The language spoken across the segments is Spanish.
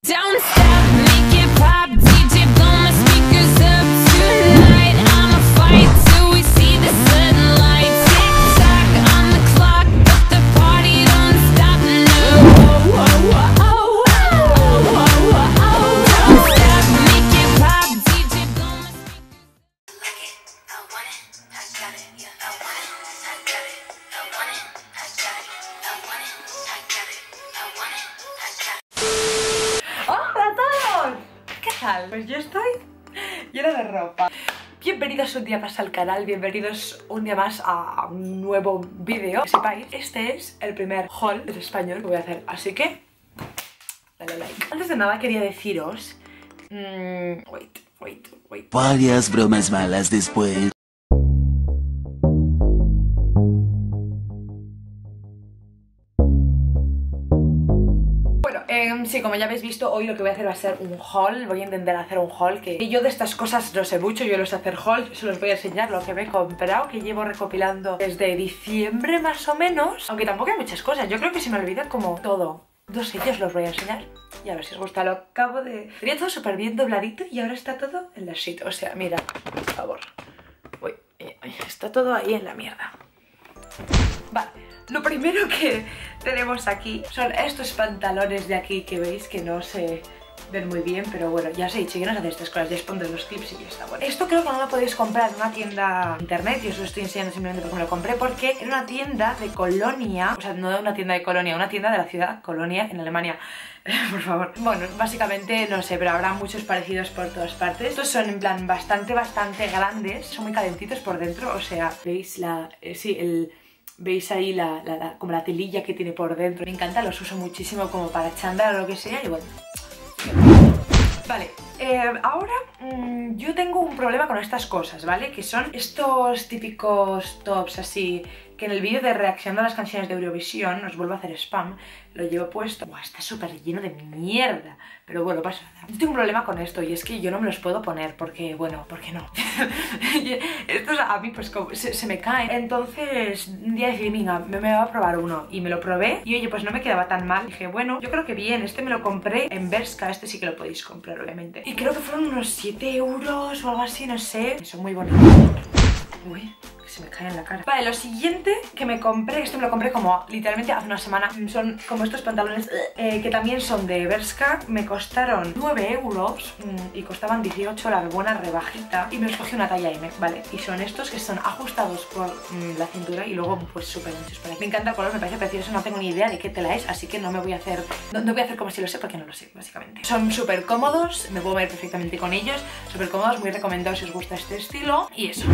Don't stop, make it pop, DJ blow my speakers up tonight. I'ma fight till we see the sunlight. Tick tock on the clock, but the party don't stop, no. Oh, oh, oh, oh, oh, oh, oh, oh. Don't stop, make it pop, DJ blow my speakers. Like it, I want it, I got it, yeah, I want it, I got it, I want it, I got it, I want it, I got it, I want it, I got it. ¡Hola a todos! ¿Qué tal? Pues yo estoy llena de ropa. Bienvenidos un día más al canal, bienvenidos un día más a un nuevo vídeo. Que sepáis, este es el primer haul en español que voy a hacer, así que dale like. Antes de nada quería deciros... wait. Varias bromas malas después. Sí, como ya habéis visto, hoy lo que voy a hacer va a ser un haul. Voy a intentar hacer un haul que yo de estas cosas no sé mucho, yo no sé hacer haul. Se los voy a enseñar lo que me he comprado, que llevo recopilando desde diciembre más o menos. Aunque tampoco hay muchas cosas, yo creo que se me olvida como todo. Dos sitios los voy a enseñar y a ver si os gusta. Lo acabo de... Tenía todo súper bien dobladito y ahora está todo en la shit. O sea, mira, por favor. Uy, está todo ahí en la mierda. Vale, lo primero que tenemos aquí son estos pantalones de aquí que veis que no se ven muy bien, pero bueno, ya os he dicho que no se hacen estas cosas, ya os pondré los clips y ya está. Bueno, esto creo que no lo podéis comprar en una tienda internet y os lo estoy enseñando simplemente porque me lo compré, porque era una tienda de Colonia, o sea, no una tienda de Colonia, una tienda de la ciudad Colonia en Alemania. Por favor. Bueno, básicamente no sé, pero habrá muchos parecidos por todas partes. Estos son en plan bastante grandes, son muy calentitos por dentro, o sea, veis la... ¿Veis ahí como la telilla que tiene por dentro? Me encanta, los uso muchísimo como para chándal o lo que sea y bueno. Vale, ahora yo tengo un problema con estas cosas, ¿vale? Que son estos típicos tops así, que en el vídeo de reaccionando a las canciones de Eurovisión, os vuelvo a hacer spam, lo llevo puesto. Buah, está súper lleno de mierda, pero bueno, pasa nada. Yo tengo un problema con esto y es que yo no me los puedo poner porque, bueno, ¿por qué no? Estos a mí pues como se me caen. Entonces un día decidí, venga, me voy a probar uno y me lo probé y oye, pues no me quedaba tan mal. Dije, bueno, yo creo que bien, este me lo compré en Bershka, este sí que lo podéis comprar obviamente. Y creo que fueron unos 7 euros o algo así, no sé. Son muy bonitos. Uy, que se me cae en la cara. Vale, lo siguiente que me compré, esto me lo compré como literalmente hace una semana, son como estos pantalones que también son de Bershka. Me costaron 9 euros y costaban 18 la buena rebajita y me los cogí una talla M, ¿vale? Y son estos que son ajustados por la cintura y luego pues súper muchos por aquí. Me encanta el color, me parece precioso, no tengo ni idea de qué tela es, así que no me voy a hacer, no voy a hacer como si lo sé porque no lo sé, básicamente. Son súper cómodos, me puedo ver perfectamente con ellos, súper cómodos, muy recomendados si os gusta este estilo y eso.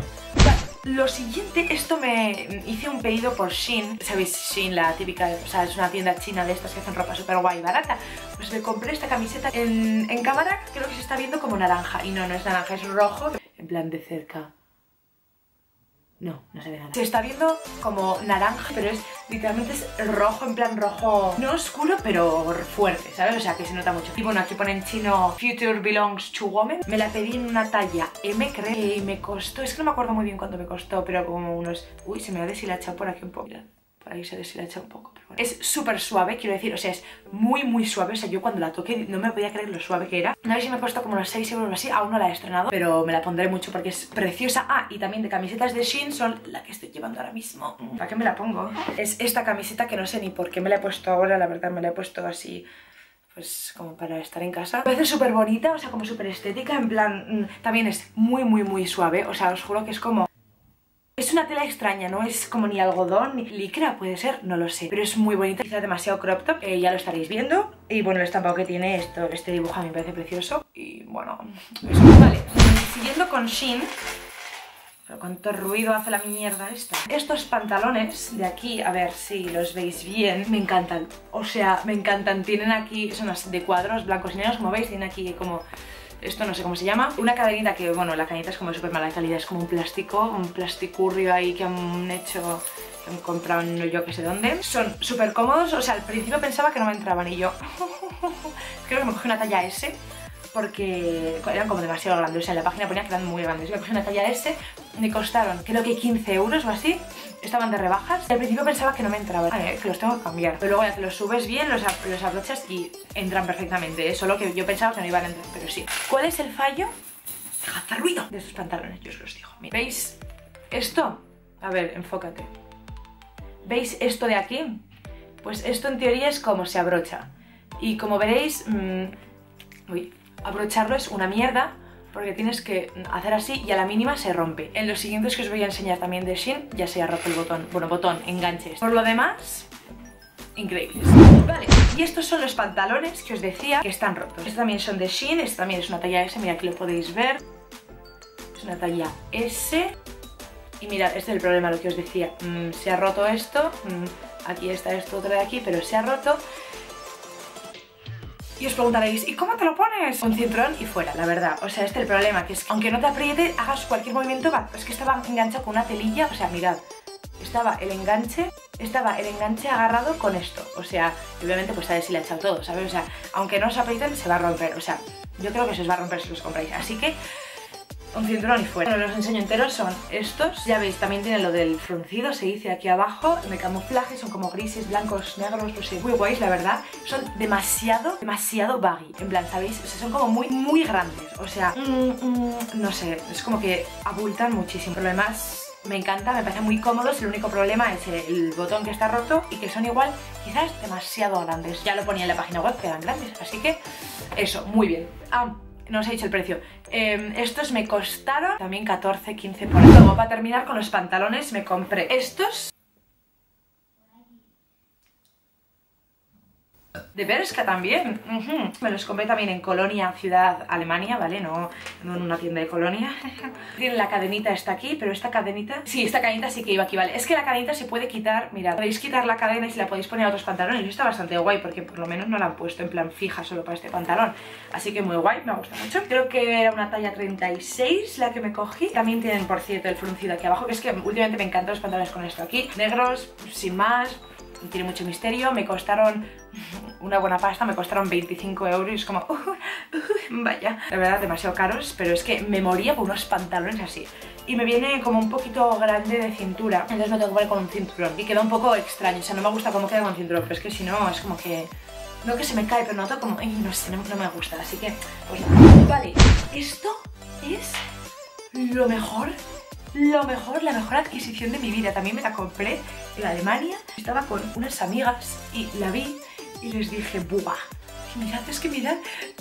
Lo siguiente, esto me hice un pedido por Shein. ¿Sabéis? Shein, la típica, o sea, es una tienda china de estas que hacen ropa súper guay y barata. Pues me compré esta camiseta en cámara, creo que se está viendo como naranja. Y no es naranja, es rojo. En plan de cerca. No se ve nada. Se está viendo como naranja, pero es literalmente es rojo, en plan rojo, no oscuro, pero fuerte, ¿sabes? O sea, que se nota mucho. Y bueno, aquí pone en chino Future belongs to women. Me la pedí en una talla M, creo, y me costó, es que no me acuerdo muy bien cuánto me costó, pero como unos... Uy, se me ha deshilachado por aquí un poco. Mirad, por ahí se deshilacha un poco, pero bueno. Es súper suave, quiero decir, o sea, es muy suave. O sea, yo cuando la toqué no me podía creer lo suave que era. No sé si me costó como unos 6 euros o así, aún no la he estrenado, pero me la pondré mucho porque es preciosa. Ah, y también de camisetas de Shein son la que estoy llevando ahora mismo. ¿Para qué me la pongo? Es esta camiseta que no sé ni por qué me la he puesto ahora, la verdad me la he puesto así... Pues como para estar en casa. Me parece súper bonita, o sea, como súper estética, en plan... También es muy suave, o sea, os juro que es como... Es una tela extraña, no es como ni algodón ni licra, puede ser, no lo sé. Pero es muy bonita, quizás demasiado crop top, ya lo estaréis viendo. Y bueno, el estampado que tiene este dibujo a mí me parece precioso. Y bueno, eso. Vale, siguiendo con Shein. Pero cuánto ruido hace la mierda esta. Estos pantalones de aquí, a ver si los veis bien, me encantan. O sea, me encantan. Tienen aquí, son de cuadros blancos y negros, como veis, tienen aquí como... Esto no sé cómo se llama. Una cadenita que, bueno, la cadenita es como súper mala calidad. Es como un plasticurrio ahí que han hecho... Que han comprado no yo que sé dónde. Son súper cómodos. O sea, al principio pensaba que no me entraban y yo... Creo que me cogí una talla S porque eran como demasiado grandes. O sea, en la página ponía que eran muy grandes. Me cogí una talla S me costaron creo que 15 euros o así. Estaban de rebajas. Al principio pensaba que no me entraban, que los tengo que cambiar. Pero luego ya que los subes bien, los abrochas y entran perfectamente, Solo que yo pensaba que no iban a entrar, pero sí. ¿Cuál es el fallo? Dejad de ruido de esos pantalones, yo os los digo. Mira, ¿veis esto? A ver, enfócate. ¿Veis esto de aquí? Pues esto en teoría es como se abrocha. Y como veréis, abrocharlo es una mierda, porque tienes que hacer así y a la mínima se rompe. En los siguientes que os voy a enseñar también de Shein ya se ha roto el botón. Bueno, botón, enganches. Por lo demás, increíbles. Vale, y estos son los pantalones que os decía que están rotos. Estos también son de Shein, este también es una talla S, mira aquí lo podéis ver. Es una talla S. Y mirad, este es el problema, lo que os decía. Se ha roto esto, aquí está esto otro de aquí, pero se ha roto. Y os preguntaréis, ¿y cómo te lo pones? Un cinturón y fuera, la verdad. O sea, este es el problema, que es que aunque no te apriete, hagas cualquier movimiento, es que estaba enganchado con una telilla, o sea, mirad. Estaba el enganche agarrado con esto. O sea, obviamente pues está deshilachado todo, ¿sabes? O sea, aunque no os aprieten, se va a romper. O sea, yo creo que se os va a romper si los compráis. Así que un cinturón y fuera. Bueno, los enseño enteros, son estos. Ya veis, también tienen lo del fruncido, se dice aquí abajo. De camuflaje, son como grises, blancos, negros, no sé, muy guays, la verdad. Son demasiado baggy. En plan, ¿sabéis? O sea, son como muy grandes. O sea, no sé, es como que abultan muchísimo. Pero además me encanta, me parecen muy cómodos. El único problema es el botón que está roto y que son igual, quizás demasiado grandes. Ya lo ponía en la página web que eran grandes, así que eso, muy bien. No os he dicho el precio. Estos me costaron también 14, 15 por ahí. Luego, para terminar con los pantalones, me compré estos de Bershka también. Me los compré también en Colonia, ciudad Alemania, ¿vale? No en una tienda de Colonia. Tienen la cadenita esta aquí, pero esta cadenita... Sí, esta cadenita sí que iba aquí, ¿vale? Es que la cadenita se puede quitar, mirad. Podéis quitar la cadena y se la podéis poner a otros pantalones. Y está bastante guay porque por lo menos no la han puesto en plan fija solo para este pantalón. Así que muy guay, me gusta mucho. Creo que era una talla 36 la que me cogí. También tienen, por cierto, el fruncido aquí abajo, que es que últimamente me encantan los pantalones con esto aquí. Negros, sin más... Tiene mucho misterio, me costaron una buena pasta, me costaron 25 euros y es como, vaya, la verdad demasiado caros, pero es que me moría con unos pantalones así. Y me viene como un poquito grande de cintura, entonces me tengo que poner con un cinturón y queda un poco extraño, o sea, no me gusta cómo queda con cinturón, pero es que si no, es como que... No que se me cae, pero noto como, no sé, no me gusta, así que, pues nada. Vale, esto es lo mejor, la mejor adquisición de mi vida. También me la compré en Alemania. Estaba con unas amigas y la vi y les dije, ¡buah! Mirad, es que mirad,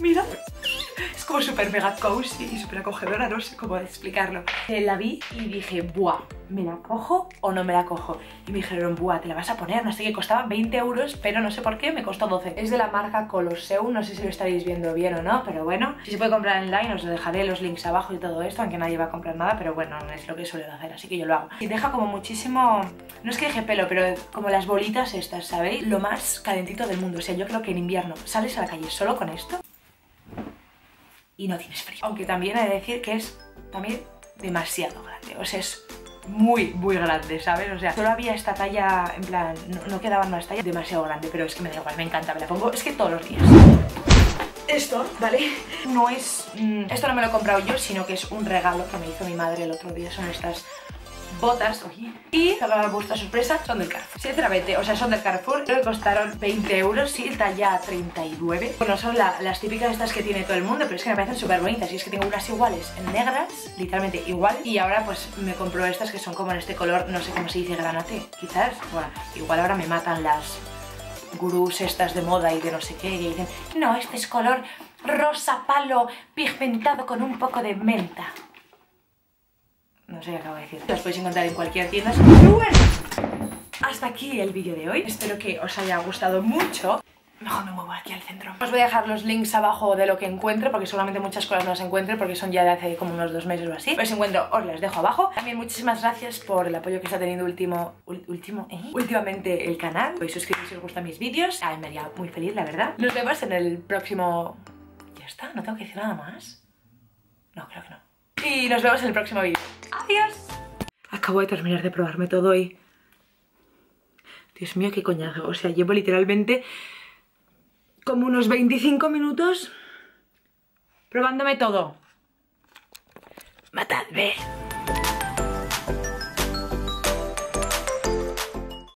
es como súper mega cozy y súper acogedora, no sé cómo explicarlo. La vi y dije, ¡buah! ¿Me la cojo o no me la cojo? Y me dijeron, ¡buah! ¿Te la vas a poner? No sé qué, costaba 20 euros, pero no sé por qué, me costó 12. Es de la marca Colosseum, no sé si lo estaréis viendo bien o no, pero bueno. Si se puede comprar online, os dejaré los links abajo y todo esto, aunque nadie va a comprar nada, pero bueno, es lo que suelo hacer, así que yo lo hago. Y deja como muchísimo, no es que deje pelo, pero como las bolitas estas, ¿sabéis? Lo más calentito del mundo, o sea, yo creo que en invierno sales a la calle solo con esto y no tienes frío. Aunque también he de decir que es también demasiado grande, o sea, es muy grande, ¿sabes? O sea, solo había esta talla, en plan, no quedaban más tallas, demasiado grande, pero es que me da igual, me encanta, me la pongo, es que todos los días. Esto, ¿vale? No es... esto no me lo he comprado yo, sino que es un regalo que me hizo mi madre el otro día, son estas botas, oye. Y, para vuestra sorpresa, son del Carrefour. Sinceramente, o sea, son del Carrefour. Creo que costaron 20 euros, sí, talla 39. Bueno, son las típicas estas que tiene todo el mundo, pero es que me parecen súper bonitas. Y es que tengo unas iguales, negras, literalmente igual. Y ahora pues me compro estas que son como en este color, no sé cómo se dice, granate, quizás. Bueno, igual ahora me matan las gurús estas de moda y de no sé qué, y dicen, no, este es color rosa palo pigmentado con un poco de menta. No sé qué acabo de decir. Los podéis encontrar en cualquier tienda. Pero bueno, hasta aquí el vídeo de hoy. Espero que os haya gustado mucho. Mejor me muevo aquí al centro. Os voy a dejar los links abajo de lo que encuentro, porque seguramente muchas cosas no las encuentro, porque son ya de hace como unos 2 meses o así. Los encuentro, os las dejo abajo. También muchísimas gracias por el apoyo que está teniendo últimamente el canal. Podéis suscribiros si os gustan mis vídeos. Me haría muy feliz, la verdad. Nos vemos en el próximo... Ya está, no tengo que decir nada más. No, creo que no. Y nos vemos en el próximo vídeo. ¡Adiós! Acabo de terminar de probarme todo y... Dios mío, qué coñazo. O sea, llevo literalmente como unos 25 minutos probándome todo. ¡Matadme!